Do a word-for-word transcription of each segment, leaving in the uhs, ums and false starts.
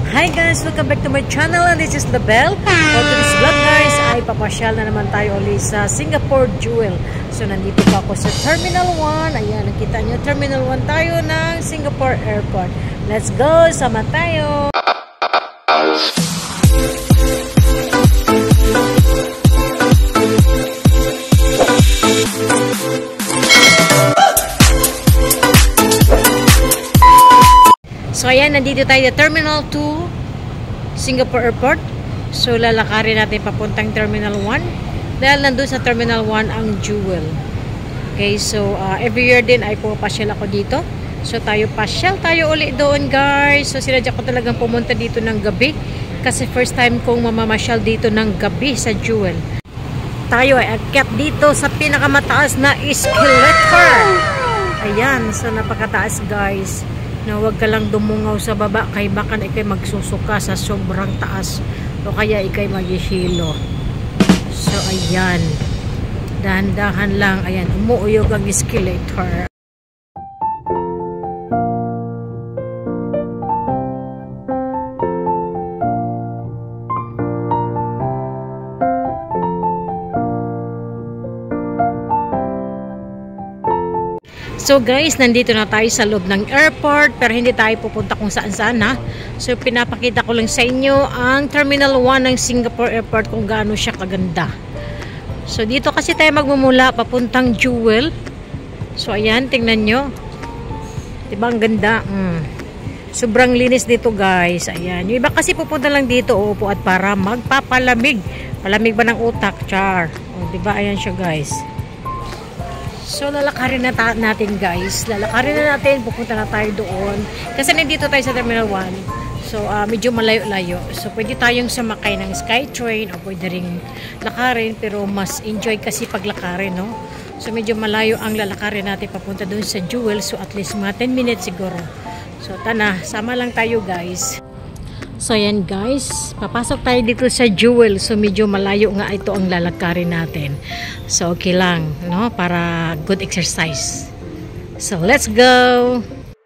Hi guys! Welcome back to my channel and this is the Bell. For today's vlog guys ay papasyal na naman tayo ulit sa Singapore Jewel. So nandito pa ako sa Terminal one. Ayan, nakita nyo Terminal one tayo ng Singapore Airport. Let's go! Sama tayo! So ayan, nandito tayo sa Terminal two Singapore Airport. So lalakarin natin papuntang Terminal one dahil nandun sa Terminal one ang Jewel. Okay, so uh, every year din ay pumapasyal ako dito. So tayo pasyal tayo ulit doon guys. So sinadya ko talagang pumunta dito ng gabi kasi first time kong mamamasyal dito ng gabi sa Jewel. Tayo ay akyat dito sa pinakamataas na escalator. Ayan, so napakataas guys. Na huwag ka lang dumungaw sa baba kay baka na ikay magsusuka sa sobrang taas o kaya ikay maghihilo. So ayan, dahan-dahan lang, ayan, umuuyog ang escalator. So guys, nandito na tayo sa loob ng airport pero hindi tayo pupunta kung saan saan ha. So pinapakita ko lang sa inyo ang Terminal one ng Singapore Airport kung gaano siya kaganda. So dito kasi tayo magmumula papuntang Jewel. So ayan, tingnan nyo. Diba ang ganda? Mm. Sobrang linis dito guys. Ayan. Yung iba kasi pupunta lang dito uupo at para magpapalamig. Palamig ba ng utak? Char. O, diba? Ayan siya guys. So, lalakarin na natin guys. Lalakarin na natin. Pupunta na tayo doon. Kasi nandito tayo sa Terminal one. So, uh, medyo malayo-layo. So, pwede tayong sumakay ng Skytrain o pwede ring lakarin. Pero mas enjoy kasi paglakarin, no? So, medyo malayo ang lalakarin natin papunta doon sa Jewel. So, at least mga ten minutes siguro. So, tana. Sama lang tayo guys. So, ayan guys, papasok tayo dito sa Jewel. So, medyo malayo nga ito ang lalakarin natin. So, okay lang, no? Para good exercise. So, let's go!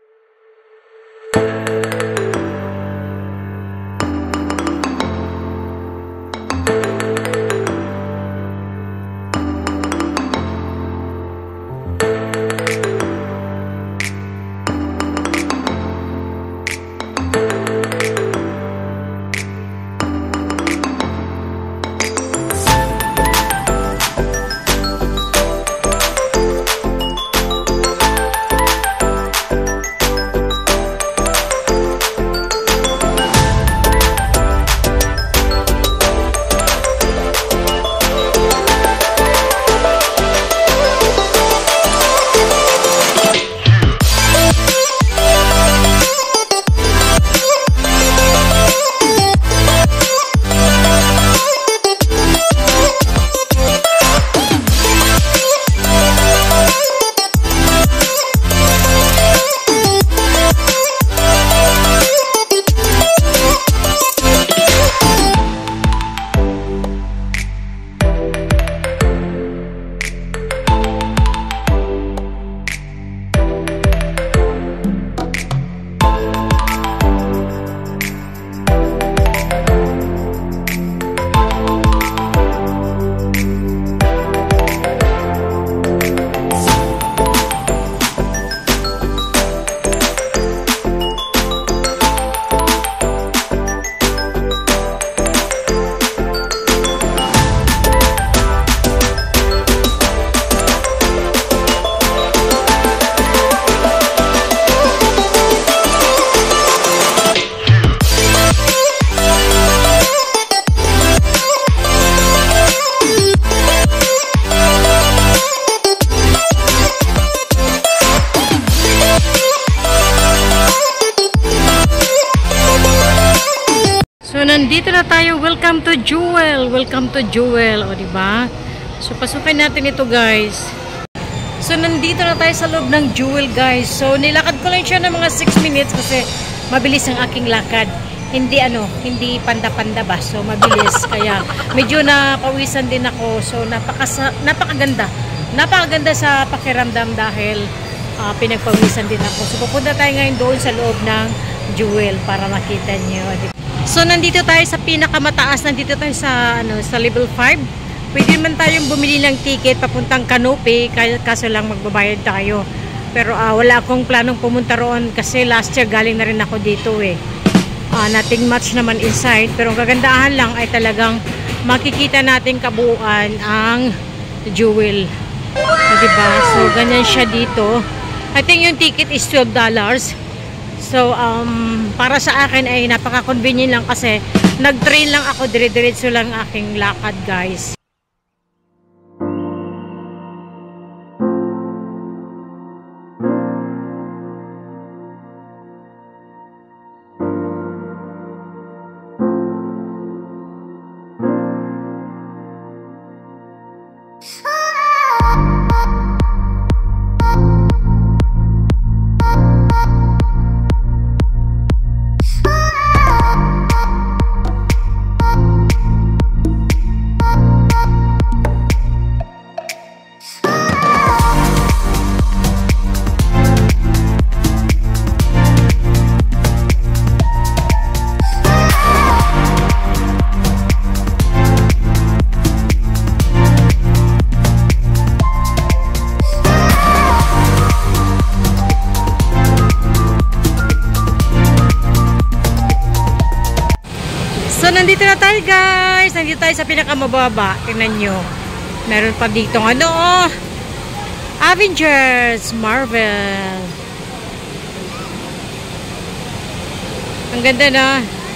Nandito na tayo. Welcome to Jewel. Welcome to Jewel. O, diba? So, pasukin natin ito, guys. So, nandito na tayo sa loob ng Jewel, guys. So, nilakad ko lang siya ng mga six minutes kasi mabilis ang aking lakad. Hindi, ano, hindi panda-panda ba? So, mabilis. Kaya, medyo napawisan din ako. So, napaka, napakaganda. Napakaganda sa pakiramdam dahil uh, pinagpawisan din ako. So, pupunta tayo ngayon doon sa loob ng jewel para makita nyo. So nandito tayo sa pinakamataas, nandito tayo sa ano sa level five. Pwede man tayong bumili ng ticket papuntang Canopy, kaso lang magbabayad tayo. Pero uh, wala akong planong pumunta roon kasi last year galing na rin ako dito eh. Uh, nothing much naman inside, pero ang kagandahan lang ay talagang makikita natin kabuuan ang jewel. So, diba? So ganyan siya dito. I think yung ticket is twelve dollars. So, um, para sa akin ay napaka-convenient lang kasi nag-train lang ako, dire-diretso lang aking lakad, guys. So, nandito na tayo, guys. Nandito tayo sa pinakamababa. Tingnan nyo. Meron pa dito ano, oh. Avengers Marvel. Ang ganda na.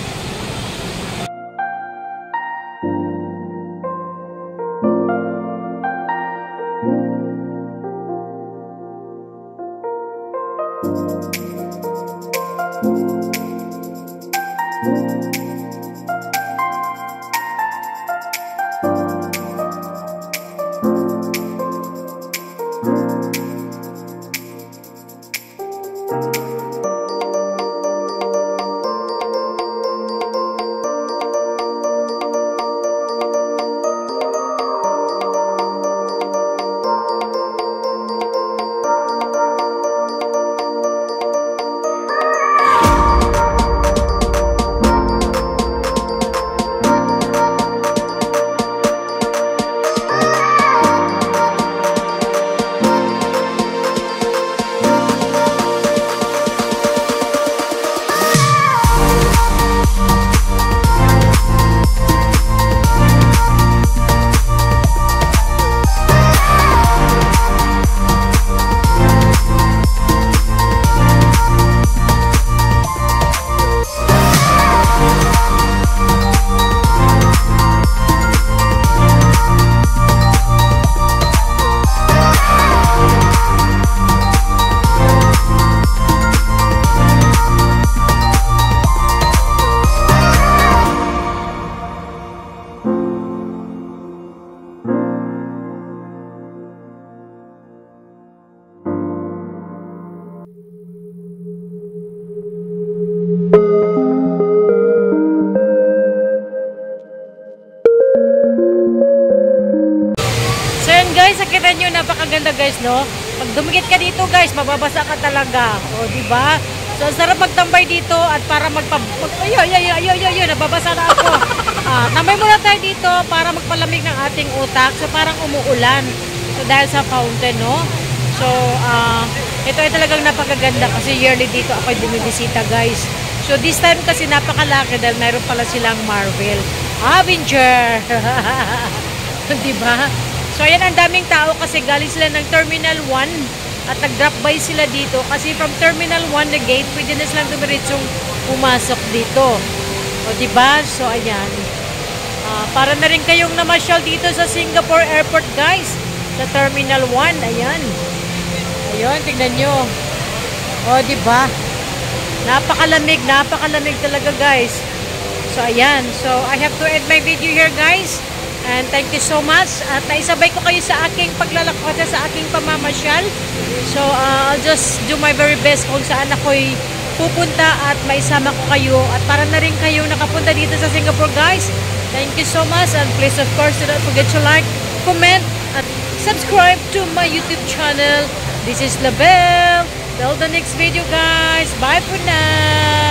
Kita nyo, napakaganda guys, no? Pag dumikit ka dito guys, mababasa ka talaga. O, diba? So, sarap magtambay dito at para magpa... Mag, ay, ay, ay, ay, ay, ay, nababasa na ako. Ah, tambay muna tayo dito para magpalamig ng ating utak. So, parang umuulan. So, dahil sa fountain, no? So, ah, ito ay talagang napakaganda kasi yearly dito ako bumibisita guys. So, this time kasi napakalaki dahil mayroon pala silang Marvel Avenger. Diba? So, ayan, ang daming tao kasi galing sila ng Terminal one at nag-drop by sila dito. Kasi from Terminal one, the gate, pwede na silang dumiritsong pumasok dito. O, diba? So, ayan. Uh, para na rin kayong namasyal dito sa Singapore Airport, guys. Sa Terminal one, ayan. Ayun, tingnan nyo. O, diba? Napakalamig, napakalamig talaga, guys. So, ayan. So, I have to end my video here, guys. And thank you so much. At naisabay ko kayo sa aking paglalakad, sa aking pamamasyal. So, uh, I'll just do my very best kung saan ako'y pupunta at maisama ko kayo. At para na rin kayo nakapunta dito sa Singapore, guys. Thank you so much. And please, of course, do not forget to like, comment, at subscribe to my YouTube channel. This is Labelle. Till the next video, guys. Bye for now.